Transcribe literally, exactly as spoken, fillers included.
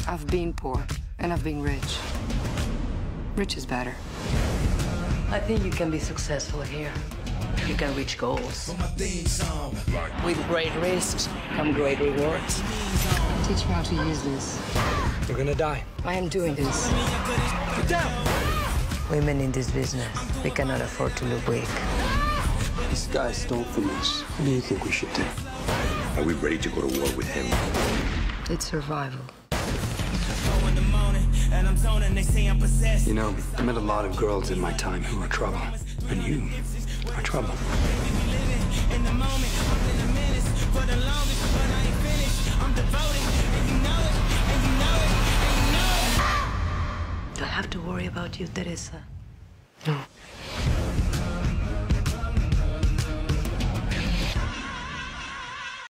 I've been poor, and I've been rich. Rich is better. I think you can be successful here. You can reach goals. With great risks come great rewards. Teach me how to use this. You're gonna die. I am doing this. Get down! Women in this business, we cannot afford to look weak. This guy stole from us. What do you think we should do? Are we ready to go to war with him? It's survival. You know, I met a lot of girls in my time who were trouble. And you are trouble. Do I have to worry about you, Teresa?